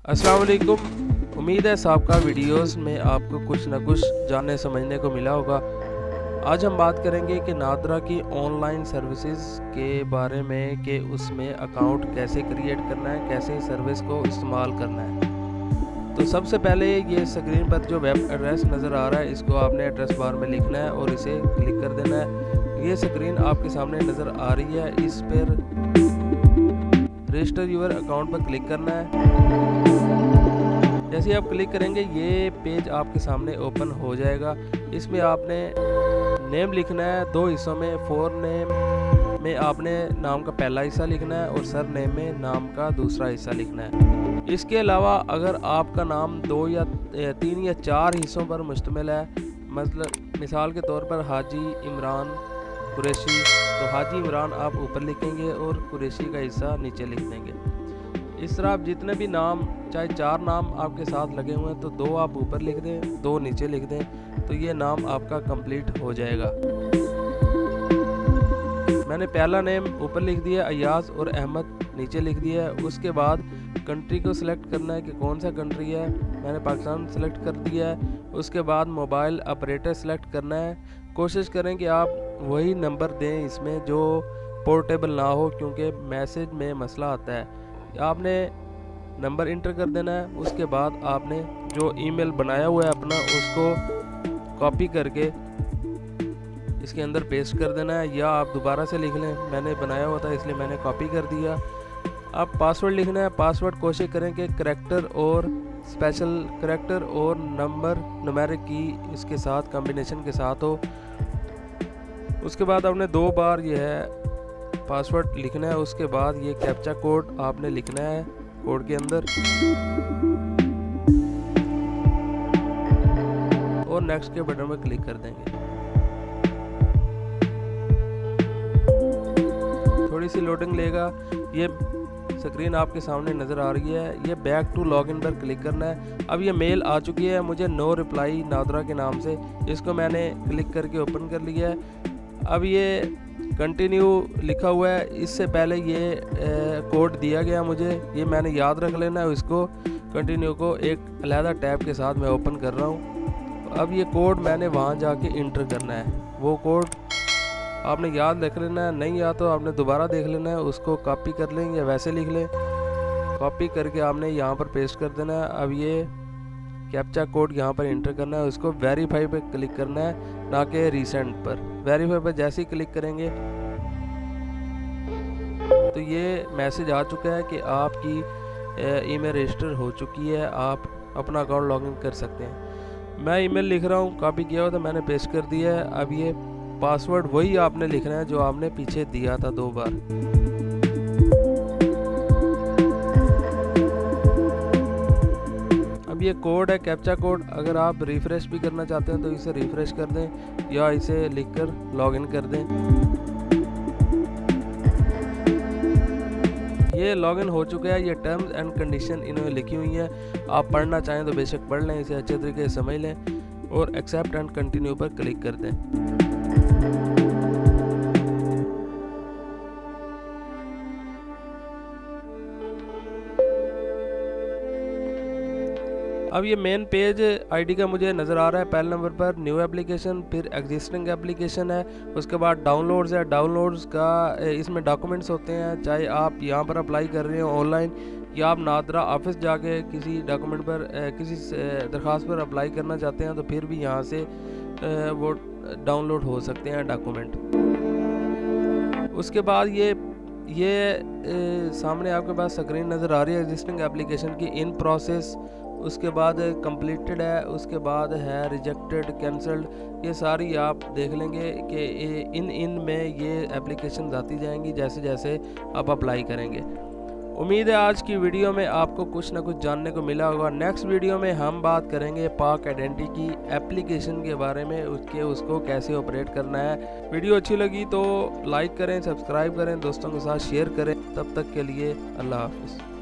अस्सलाम वालेकुम। उम्मीद है सबका वीडियोस में आपको कुछ न कुछ जानने समझने को मिला होगा। आज हम बात करेंगे कि नादरा की ऑनलाइन सर्विसेज के बारे में कि उसमें अकाउंट कैसे क्रिएट करना है, कैसे सर्विस को इस्तेमाल करना है। तो सबसे पहले ये स्क्रीन पर जो वेब एड्रेस नज़र आ रहा है, इसको आपने एड्रेस बार में लिखना है और इसे क्लिक कर देना है। ये स्क्रीन आपके सामने नज़र आ रही है, इस पर रजिस्टर यूर अकाउंट पर क्लिक करना है। जैसे आप क्लिक करेंगे ये पेज आपके सामने ओपन हो जाएगा। इसमें आपने नेम लिखना है दो हिस्सों में। फोर नेम में आपने नाम का पहला हिस्सा लिखना है और सर नेम में नाम का दूसरा हिस्सा लिखना है। इसके अलावा अगर आपका नाम 2 या 3 या 4 हिस्सों पर मुश्तमिल है, मतलब मिसाल के तौर पर हाजी इमरान कुरैशी, तो हाजी इमरान आप ऊपर लिखेंगे और कुरैशी का हिस्सा नीचे लिख देंगे। इस तरह आप जितने भी नाम, चाहे 4 नाम आपके साथ लगे हुए हैं तो 2 आप ऊपर लिख दें, 2 नीचे लिख दें, तो ये नाम आपका कंप्लीट हो जाएगा। मैंने पहला नेम ऊपर लिख दिया अयाज और अहमद नीचे लिख दिया है। उसके बाद कंट्री को सिलेक्ट करना है कि कौन सा कंट्री है, मैंने पाकिस्तान सेलेक्ट कर दिया है। उसके बाद मोबाइल ऑपरेटर सेलेक्ट करना है। कोशिश करें कि आप वही नंबर दें इसमें जो पोर्टेबल ना हो, क्योंकि मैसेज में मसला आता है। आपने नंबर इंटर कर देना है। उसके बाद आपने जो ईमेल बनाया हुआ है अपना, उसको कॉपी करके इसके अंदर पेस्ट कर देना है, या आप दोबारा से लिख लें। मैंने बनाया हुआ था इसलिए मैंने कॉपी कर दिया। अब पासवर्ड लिखना है। पासवर्ड कोशिश करें कि करैक्टर और स्पेशल करैक्टर और नंबर न्यूमेरिक की इसके साथ कॉम्बिनेशन के साथ हो। उसके बाद आपने 2 बार ये है पासवर्ड लिखना है। उसके बाद ये कैप्चा कोड आपने लिखना है कोड के अंदर और नेक्स्ट के बटन पर क्लिक कर देंगे। थोड़ी सी लोडिंग लेगा। ये स्क्रीन आपके सामने नज़र आ रही है। ये बैक टू लॉगिन पर क्लिक करना है। अब ये मेल आ चुकी है मुझे नो रिप्लाई नादरा के नाम से, इसको मैंने क्लिक करके ओपन कर लिया है। अब ये कंटिन्यू लिखा हुआ है। इससे पहले ये कोड दिया गया मुझे, ये मैंने याद रख लेना है। इसको कंटिन्यू को एक अलहदा टैब के साथ मैं ओपन कर रहा हूँ। अब ये कोड मैंने वहाँ जाके इंटर करना है। वो कोड आपने याद रख लेना है, नहीं या तो आपने दोबारा देख लेना है। उसको कॉपी कर लें या वैसे लिख लें। कॉपी करके आपने यहाँ पर पेस्ट कर देना है। अब ये कैप्चा कोड यहाँ पर इंटर करना है। उसको वेरीफाई पे क्लिक करना है, ना कि रीसेंट पर। वेरीफाई पर जैसे ही क्लिक करेंगे तो ये मैसेज आ चुका है कि आपकी ईमेल रजिस्टर हो चुकी है, आप अपना अकाउंट लॉगिन कर सकते हैं। मैं ईमेल लिख रहा हूँ, कॉपी किया हुआ था, मैंने पेस्ट कर दिया है। अब ये पासवर्ड वही आपने लिखना है जो आपने पीछे दिया था 2 बार। अब ये कोड है कैप्चा कोड। अगर आप रिफ्रेश भी करना चाहते हैं तो इसे रिफ्रेश कर दें या इसे लिखकर लॉगिन कर दें। ये लॉगिन हो चुका है। ये टर्म्स एंड कंडीशन इन्होंने लिखी हुई हैं, आप पढ़ना चाहें तो बेशक पढ़ लें, इसे अच्छे तरीके से समझ लें और एक्सेप्ट एंड कंटिन्यू पर क्लिक कर दें। अब ये मेन पेज आईडी का मुझे नज़र आ रहा है। पहले नंबर पर न्यू एप्लीकेशन, फिर एग्जिस्टिंग एप्लीकेशन है। उसके बाद डाउनलोड्स है। डाउनलोड्स का इसमें डॉक्यूमेंट्स होते हैं, चाहे आप यहाँ पर अप्लाई कर रहे हो ऑनलाइन या आप नादरा ऑफिस जाके किसी डॉक्यूमेंट पर किसी दरख्वास्त पर अप्लाई करना चाहते हैं तो फिर भी यहाँ से वो डाउनलोड हो सकते हैं डॉक्यूमेंट। उसके बाद ये सामने आपके पास स्क्रीन नज़र आ रही है एग्जिस्टिंग एप्लीकेशन की, इन प्रोसेस। उसके बाद कंप्लीटेड है, उसके बाद है रिजेक्टेड, कैंसल्ड। ये सारी आप देख लेंगे कि इन में ये एप्लीकेशन आती जाएंगी जैसे जैसे आप अप्लाई करेंगे। उम्मीद है आज की वीडियो में आपको कुछ ना कुछ जानने को मिला होगा। नेक्स्ट वीडियो में हम बात करेंगे पाक आइडेंटिटी की एप्लीकेशन के बारे में, उसको कैसे ऑपरेट करना है। वीडियो अच्छी लगी तो लाइक करें, सब्सक्राइब करें, दोस्तों के साथ शेयर करें। तब तक के लिए अल्लाह हाफिज़।